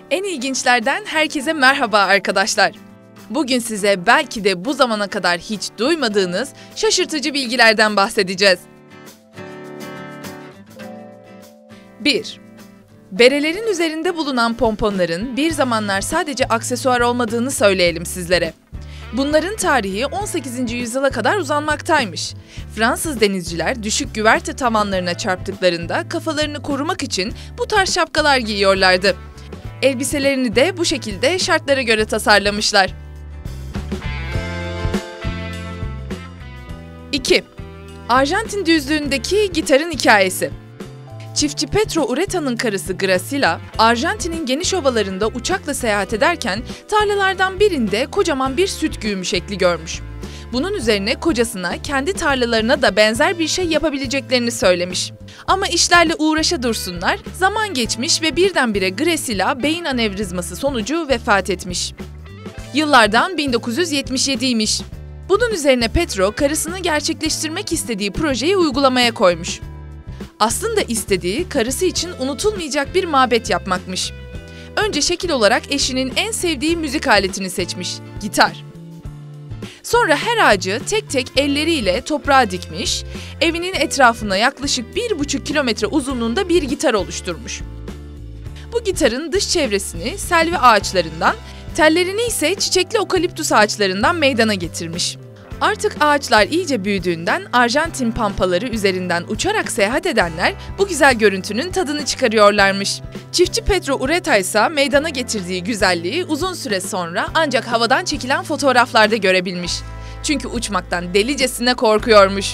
En ilginçlerden herkese merhaba arkadaşlar. Bugün size belki de bu zamana kadar hiç duymadığınız şaşırtıcı bilgilerden bahsedeceğiz. 1. Berelerin üzerinde bulunan pomponların bir zamanlar sadece aksesuar olmadığını söyleyelim sizlere. Bunların tarihi 18. yüzyıla kadar uzanmaktaymış. Fransız denizciler düşük güverte tavanlarına çarptıklarında kafalarını korumak için bu tarz şapkalar giyiyorlardı. Elbiselerini de bu şekilde şartlara göre tasarlamışlar. 2. Arjantin düzlüğündeki gitarın hikayesi. Çiftçi Pedro Urreta'nın karısı Graciela, Arjantin'in geniş ovalarında uçakla seyahat ederken tarlalardan birinde kocaman bir süt güğümü şekli görmüş. Bunun üzerine kocasına kendi tarlalarına da benzer bir şey yapabileceklerini söylemiş. Ama işlerle uğraşa dursunlar, zaman geçmiş ve birdenbire Graciela beyin anevrizması sonucu vefat etmiş. Yıllardan 1977'ymiş. Bunun üzerine Pedro karısını gerçekleştirmek istediği projeyi uygulamaya koymuş. Aslında istediği karısı için unutulmayacak bir mabet yapmakmış. Önce şekil olarak eşinin en sevdiği müzik aletini seçmiş, gitar. Sonra her ağacı tek tek elleriyle toprağa dikmiş, evinin etrafına yaklaşık 1,5 kilometre uzunluğunda bir gitar oluşturmuş. Bu gitarın dış çevresini selvi ağaçlarından, tellerini ise çiçekli okaliptüs ağaçlarından meydana getirmiş. Artık ağaçlar iyice büyüdüğünden Arjantin pampaları üzerinden uçarak seyahat edenler bu güzel görüntünün tadını çıkarıyorlarmış. Çiftçi Pedro Urreta ise meydana getirdiği güzelliği uzun süre sonra ancak havadan çekilen fotoğraflarda görebilmiş. Çünkü uçmaktan delicesine korkuyormuş.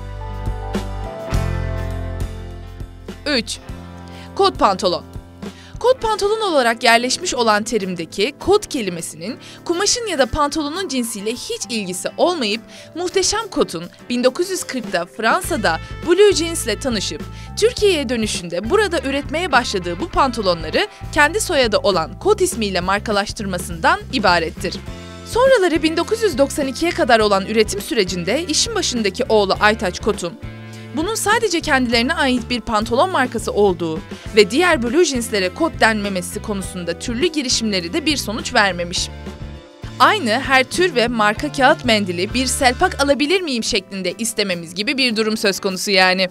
3. Kot pantolon. Kot pantolon olarak yerleşmiş olan terimdeki kot kelimesinin kumaşın ya da pantolonun cinsiyle hiç ilgisi olmayıp muhteşem kotun 1940'da Fransa'da Blue Jeans ile tanışıp Türkiye'ye dönüşünde burada üretmeye başladığı bu pantolonları kendi soyadı olan kot ismiyle markalaştırmasından ibarettir. Sonraları 1992'ye kadar olan üretim sürecinde işin başındaki oğlu Aytaç Kot'un bunun sadece kendilerine ait bir pantolon markası olduğu ve diğer blue jeanslere kot denmemesi konusunda türlü girişimleri de bir sonuç vermemiş. Aynı her tür ve marka kağıt mendili bir selpak alabilir miyim şeklinde istememiz gibi bir durum söz konusu yani.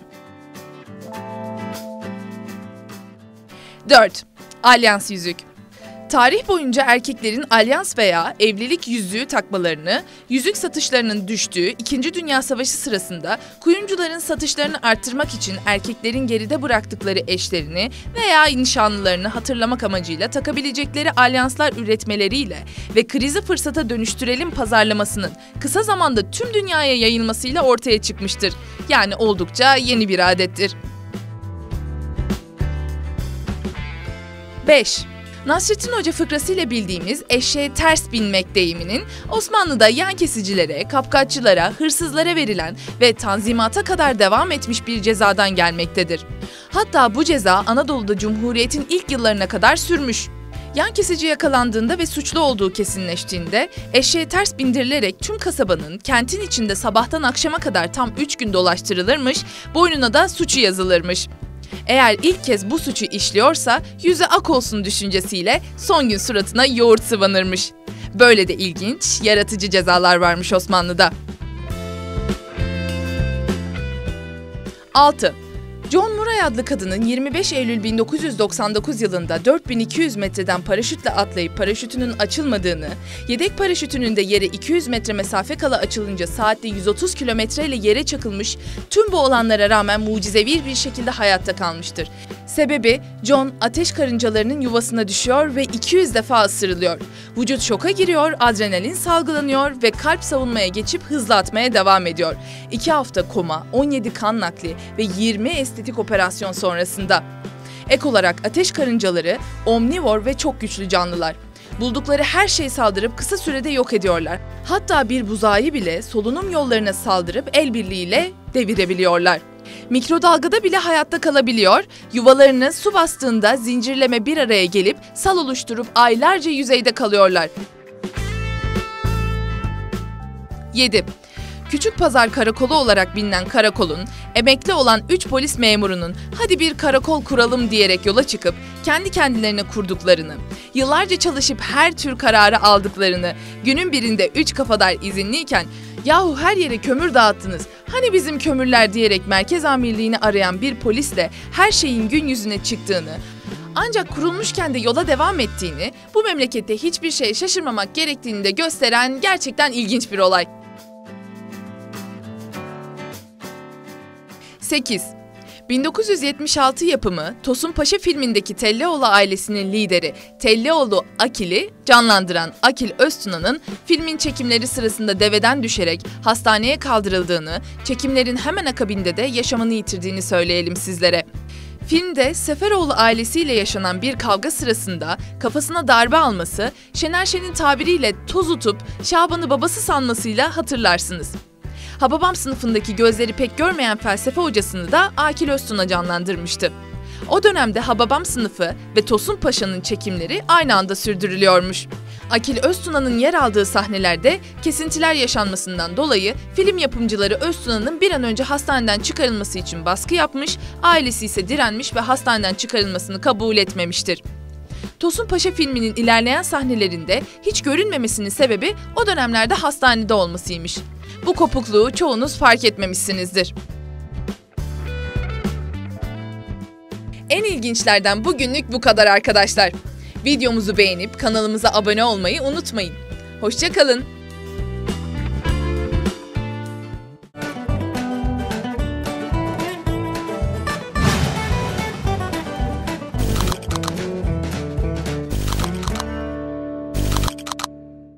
4. Alyans yüzük. Tarih boyunca erkeklerin alyans veya evlilik yüzüğü takmalarını, yüzük satışlarının düştüğü 2. Dünya Savaşı sırasında kuyumcuların satışlarını arttırmak için erkeklerin geride bıraktıkları eşlerini veya nişanlılarını hatırlamak amacıyla takabilecekleri alyanslar üretmeleriyle ve krizi fırsata dönüştürelim pazarlamasının kısa zamanda tüm dünyaya yayılmasıyla ortaya çıkmıştır. Yani oldukça yeni bir adettir. 5. Nasrettin Hoca fıkrasıyla bildiğimiz eşeğe ters binmek deyiminin Osmanlı'da yan kesicilere, kapkaççılara, hırsızlara verilen ve tanzimata kadar devam etmiş bir cezadan gelmektedir. Hatta bu ceza Anadolu'da Cumhuriyet'in ilk yıllarına kadar sürmüş. Yan kesici yakalandığında ve suçlu olduğu kesinleştiğinde eşeğe ters bindirilerek tüm kasabanın kentin içinde sabahtan akşama kadar tam 3 gün dolaştırılırmış, boynuna da suçu yazılırmış. Eğer ilk kez bu suçu işliyorsa yüzü ak olsun düşüncesiyle son gün suratına yoğurt sıvanırmış. Böyle de ilginç, yaratıcı cezalar varmış Osmanlı'da. 6. John Murray adlı kadının 25 Eylül 1999 yılında 4200 metreden paraşütle atlayıp paraşütünün açılmadığını, yedek paraşütünün de yere 200 metre mesafe kala açılınca saatte 130 kilometre ile yere çakılmış, tüm bu olanlara rağmen mucizevi bir şekilde hayatta kalmıştır. Sebebi John ateş karıncalarının yuvasına düşüyor ve 200 defa ısırılıyor. Vücut şoka giriyor, adrenalin salgılanıyor ve kalp savunmaya geçip hızla atmaya devam ediyor. 2 hafta koma, 17 kan nakli ve 20 estetik operasyon sonrasında. Ek olarak ateş karıncaları omnivor ve çok güçlü canlılar. Buldukları her şeyi saldırıp kısa sürede yok ediyorlar. Hatta bir buzağı bile solunum yollarına saldırıp el birliğiyle devirebiliyorlar. Mikrodalgada bile hayatta kalabiliyor, yuvalarını su bastığında zincirleme bir araya gelip sal oluşturup aylarca yüzeyde kalıyorlar. 7. Küçük Pazar Karakolu olarak bilinen karakolun, emekli olan 3 polis memurunun hadi bir karakol kuralım diyerek yola çıkıp kendi kendilerine kurduklarını, yıllarca çalışıp her tür kararı aldıklarını, günün birinde 3 kafadar izinliyken "Yahu her yere kömür dağıttınız, hani bizim kömürler?" diyerek merkez amirliğini arayan bir polisle her şeyin gün yüzüne çıktığını, ancak kurulmuşken de yola devam ettiğini, bu memlekette hiçbir şeye şaşırmamak gerektiğini de gösteren gerçekten ilginç bir olay. 8. 1976 yapımı Tosun Paşa filmindeki Telleoğlu ailesinin lideri Telleoğlu Akil'i canlandıran Akil Öztuna'nın filmin çekimleri sırasında deveden düşerek hastaneye kaldırıldığını, çekimlerin hemen akabinde de yaşamını yitirdiğini söyleyelim sizlere. Filmde Seferoğlu ailesiyle yaşanan bir kavga sırasında kafasına darbe alması, Şener Şen'in tabiriyle toz Şaban'ı babası sanmasıyla hatırlarsınız. Hababam sınıfındaki gözleri pek görmeyen felsefe hocasını da Akil Öztuna canlandırmıştı. O dönemde Hababam sınıfı ve Tosun Paşa'nın çekimleri aynı anda sürdürülüyormuş. Akil Öztuna'nın yer aldığı sahnelerde kesintiler yaşanmasından dolayı film yapımcıları Öztuna'nın bir an önce hastaneden çıkarılması için baskı yapmış, ailesi ise direnmiş ve hastaneden çıkarılmasını kabul etmemiştir. Tosun Paşa filminin ilerleyen sahnelerinde hiç görünmemesinin sebebi o dönemlerde hastanede olmasıymış. Bu kopukluğu çoğunuz fark etmemişsinizdir. En ilginçlerden bugünlük bu kadar arkadaşlar. Videomuzu beğenip kanalımıza abone olmayı unutmayın. Hoşça kalın.